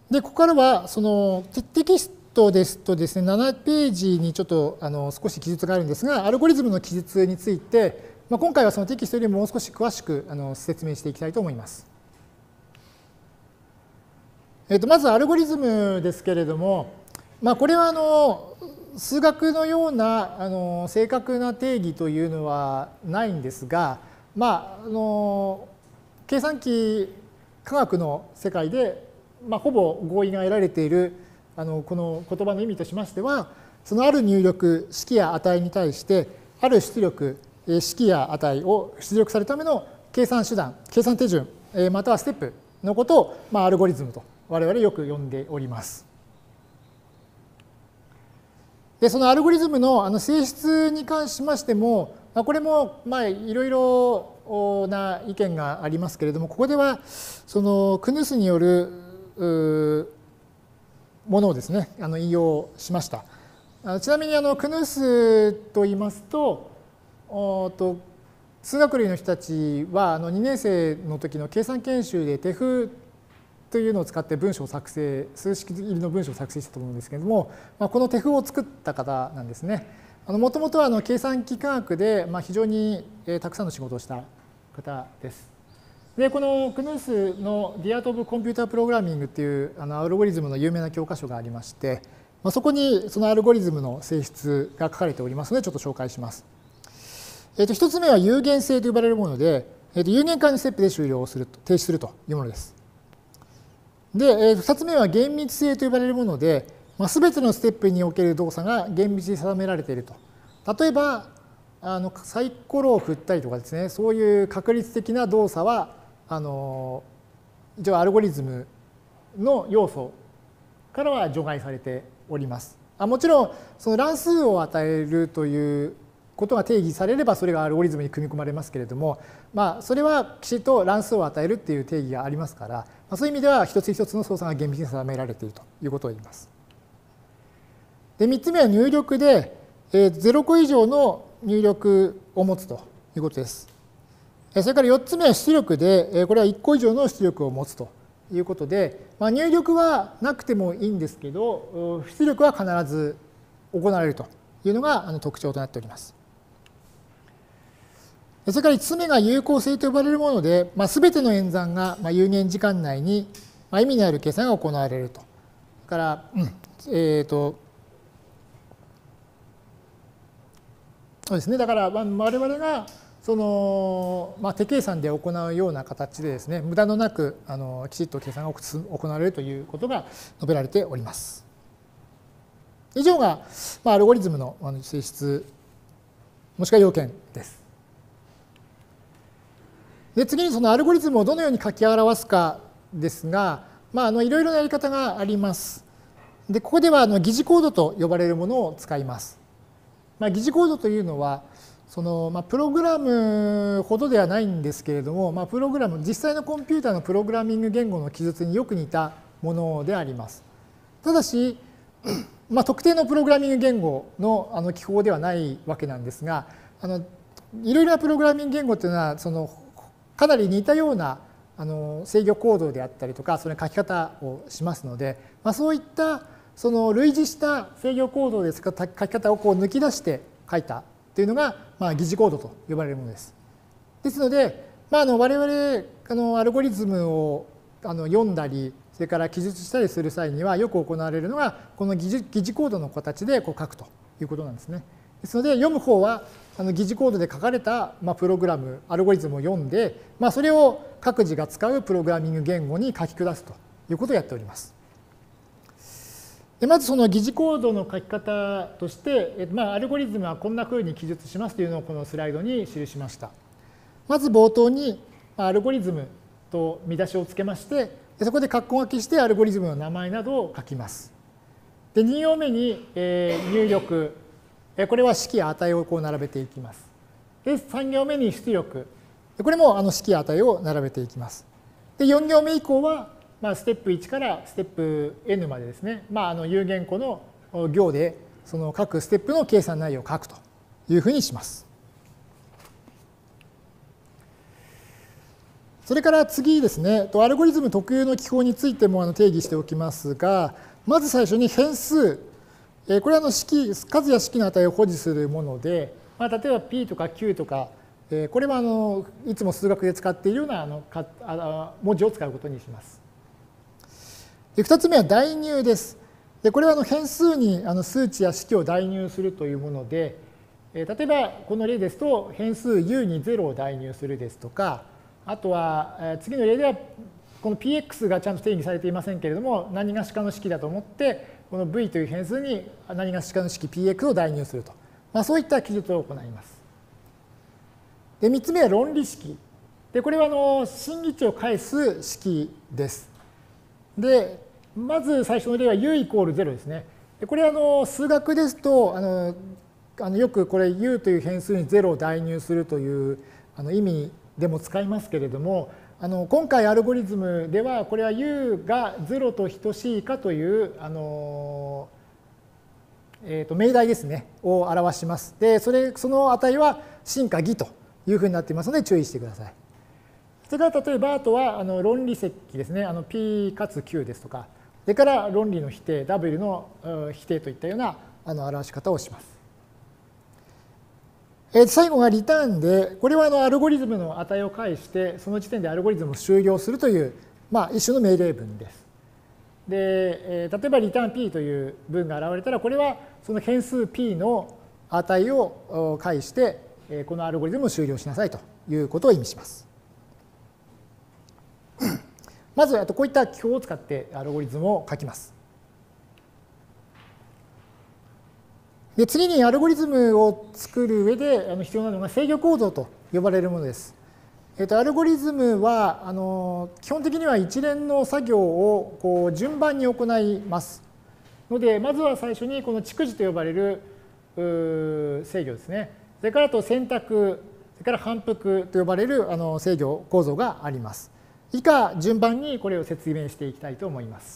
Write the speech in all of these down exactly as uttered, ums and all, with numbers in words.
で、ここからは、そのテキストですとですね、ななページにちょっとあの少し記述があるんですが、アルゴリズムの記述について、まあ、今回はそのテキストよりももう少し詳しくあの説明していきたいと思います。えっと、まずアルゴリズムですけれども、まあ、これはあの数学のようなあの正確な定義というのはないんですが、まあ、あの計算機科学の世界で、まあ、ほぼ合意が得られているあのこの言葉の意味としましては、そのある入力式や値に対してある出力式や値を出力されるための計算手段、計算手順またはステップのことを、まあ、アルゴリズムと我々よく呼んでおります。で、そのアルゴリズムのあの性質に関しましても、まあ、これもまあいろいろな意見がありますけれども、ここではそのクヌスによるものをですね、あの引用しました。ちなみにあのクヌスと言いますと、と数学類の人たちはあのにねん生の時の計算研修でテフというのを使って文章を作成、数式入りの文章を作成したと思うんですけれども、まあ、このテフを作った方なんですね。もともとは計算機科学でまあ非常にたくさんの仕事をした方です。で、このクヌースの The Art of Computer Programming っていうあのアルゴリズムの有名な教科書がありまして、まあ、そこにそのアルゴリズムの性質が書かれておりますので、ちょっと紹介します。えー、と一つ目は有限性と呼ばれるもので、えー、と有限界のステップで終了すると、停止するというものです。で、えー、ふたつめは厳密性と呼ばれるもので、まあ、全てのステップにおける動作が厳密に定められていると。例えば、あのサイコロを振ったりとかですね、そういう確率的な動作は、あの一応アルゴリズムの要素からは除外されております。あもちろん、その乱数を与えるということが定義されれば、それがアルゴリズムに組み込まれますけれども、まあ、それはきちっと乱数を与えるっていう定義がありますから、まあ、そういう意味では一つ一つの操作が厳密に定められているということを言います。で、みっつめは入力で、えー、ゼロ個以上の入力を持つということです。それからよっつめは出力で、これはいっこ以上の出力を持つということで、まあ、入力はなくてもいいんですけど、出力は必ず行われるというのが特徴となっております。それからいつつめが有効性と呼ばれるもので、まあ、全ての演算が有限時間内に意味のある計算が行われると。だから、うん、えっと、そうですね、だから我々がその、まあ、手計算で行うような形でですね、無駄のなくあのきちっと計算が行われるということが述べられております。以上が、まあ、アルゴリズムの性質、もしくは要件です。で、次にそのアルゴリズムをどのように書き表すかですが、まあ、あのいろいろなやり方があります。で、ここではあの疑似コードと呼ばれるものを使います。まあ、疑似コードというのは、そのまあ、プログラムほどではないんですけれども、まあ、プログラム、実際のコンピューターのプログラミング言語の記述によく似たものであります。ただし、まあ、特定のプログラミング言語のあの記法ではないわけなんですが、あのいろいろなプログラミング言語というのは、そのかなり似たようなあの制御コードであったりとか、それ書き方をしますので、まあ、そういったその類似した制御コードで書き方をこう抜き出して書いたというのが、まあ、疑似コードと呼ばれるものです。ですので、まあ、あの我々あのアルゴリズムをあの読んだり、それから記述したりする際にはよく行われるのが、この疑似疑似コードの形でこう書くということなんですね。ですので、読む方はあの疑似コードで書かれた、まあ、プログラム、アルゴリズムを読んで、まあ、それを各自が使うプログラミング言語に書き下すということをやっております。でまずその疑似コードの書き方として、まあ、アルゴリズムはこんなふうに記述しますというのをこのスライドに記しました。まず冒頭にアルゴリズムと見出しをつけまして、そこで括弧書きしてアルゴリズムの名前などを書きます。でに行目に入力、これは式や値をこう並べていきます。でさん行目に出力、これもあの式や値を並べていきます。でよん行目以降はまあ、ステップいちからステップ エヌ までですね、まあ、あの有限個の行でその各ステップの計算内容を書くというふうにします。 それから次ですね、アルゴリズム特有の記法についても定義しておきますが、まず最初に変数、これは式、数や式の値を保持するもので、まあ、例えば P とか Q とか、これはあのいつも数学で使っているようなあのかあ文字を使うことにします。でふたつめは代入です。でこれはあの変数にあの数値や式を代入するというもので、例えばこの例ですと変数 U にゼロを代入するですとか、あとは次の例ではこの ピーエックス がちゃんと定義されていませんけれども、何がしかの式だと思ってこの V という変数に何がしかの式 ピーエックス を代入すると、まあ、そういった記述を行います。でみっつめは論理式。でこれはあの真偽値を返す式です。でまず最初の例は U イコールゼロですね。でこれはあの数学ですとあのあのよくこれ U という変数にゼロを代入するというあの意味でも使いますけれども、あの今回アルゴリズムではこれは U がゼロと等しいかというあの、えー、と命題ですねを表します。でそれその値は真か偽というふうになっていますので注意してください。それから例えばあとはあの論理積ですね、あの P かつ Q ですとか、それから論理の否定 W の否定といったようなあの表し方をします。最後がリターンで、これはあのアルゴリズムの値を返してその時点でアルゴリズムを終了するという、まあ、一種の命令文です。で例えばリターン P という文が現れたら、これはその変数 P の値を返してこのアルゴリズムを終了しなさいということを意味します。まずあとこういった記法を使ってアルゴリズムを書きます。で次にアルゴリズムを作る上で必要なのが制御構造と呼ばれるものです。えっと、アルゴリズムはあの基本的には一連の作業をこう順番に行いますので、まずは最初にこの逐次と呼ばれる制御ですね。それからあと選択、それから反復と呼ばれるあの制御構造があります。以下順番にこれを説明していきたいと思います。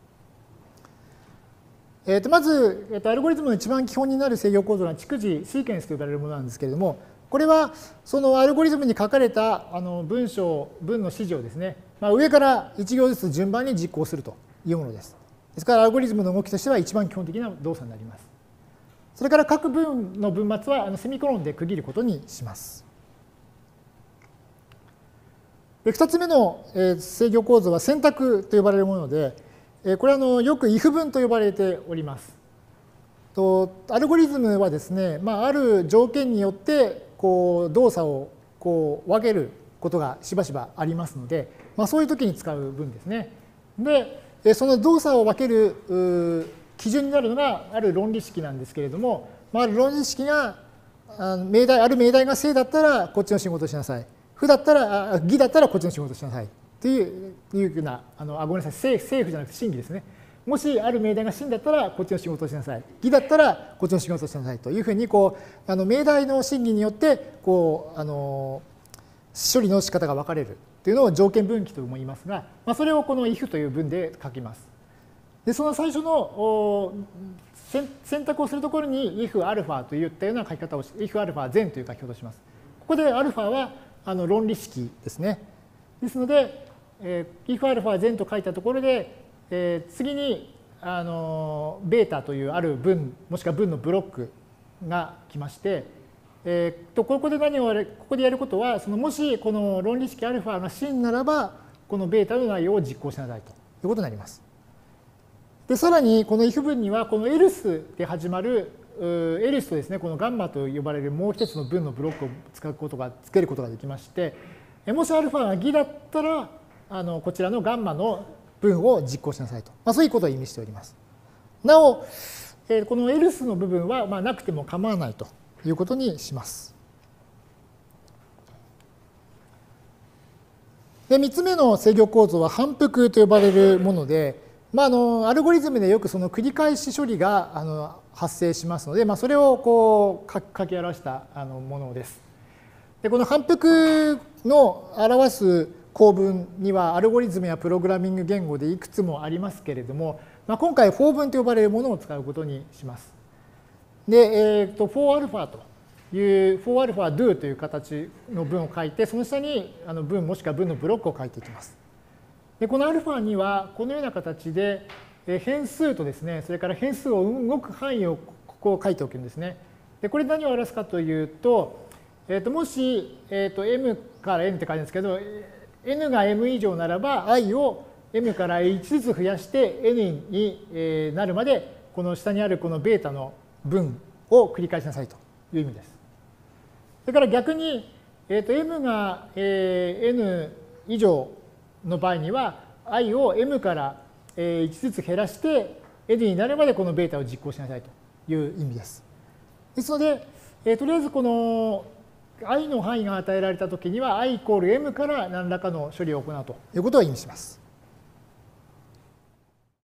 えー、とまず、えー、とアルゴリズムの一番基本になる制御構造は逐次シーケンスと呼ばれるものなんですけれども、これはそのアルゴリズムに書かれたあの文章、文の指示をですね、まあ、上からいち行ずつ順番に実行するというものです。ですからアルゴリズムの動きとしては一番基本的な動作になります。それから各文の文末はあのセミコロンで区切ることにします。でふたつめの制御構造は選択と呼ばれるもので、これはあのよく if 文と呼ばれております。とアルゴリズムはですね、まあ、ある条件によってこう動作をこう分けることがしばしばありますので、まあ、そういう時に使う文ですね。で、その動作を分ける基準になるのがある論理式なんですけれども、まあ、ある論理式が命題、ある命題が正だったらこっちの仕事をしなさい。負だったら、偽だったらこっちの仕事をしなさい。といういうふうな、あのあごめんなさい、正負じゃなくて真偽ですね。もしある命題が真だったらこっちの仕事をしなさい。偽だったらこっちの仕事をしなさいというふうにこうあの命題の真偽によってこうあの処理の仕方が分かれるというのを条件分岐とも言いますが、まあ、それをこの if という文で書きます。でその最初の選択をするところに if アルファといったような書き方をし if アルファ全という書き方をします。ここでアルファはあの論理式ですね。ですので、えー、if アルファ全と書いたところで、えー、次にあのベータというある文もしくは文のブロックが来まして、えー、とここで何をここでやることは、そのもしこの論理式アルファが真ならばこのベータの内容を実行しなさいということになります。でさらにこの if 文にはこの else で始まるelse とですね、このガンマと呼ばれるもう一つの文のブロックを使うことがつけることができまして、もしアルファが偽だったらあのこちらのガンマの文を実行しなさいと、まあ、そういうことを意味しております。なお、えー、この else の部分はまあなくても構わないということにします。でみっつめの制御構造は反復と呼ばれるもので、まあ、あのアルゴリズムでよくその繰り返し処理があの発生しますので、まあ、それをこう書き表したあのものです。でこの反復の表す構文にはアルゴリズムやプログラミング言語でいくつもありますけれども、まあ、今回 for 文と呼ばれるものを使うことにします。で、えー、と for アルファという フォーアルファ do という形の文を書いて、その下にあの文もしくは文のブロックを書いていきます。でこの α にはこのような形で変数とですね、それから変数を動く範囲をここを書いておくんですね。でこれ何を表すかというと、えー、ともし、えー、と m から n って書いてあるんですけど、n が m 以上ならば i を m からいちずつ増やして n になるまでこの下にあるこのベータの文を繰り返しなさいという意味です。それから逆に、えー、と m が、えー、n 以上の場合には i を m からいちずつ減らして n になるまでこのベータを実行しなさいという意味です。ですので、えー、とりあえずこの i の範囲が与えられたときには i イコール m から何らかの処理を行うということを意味します。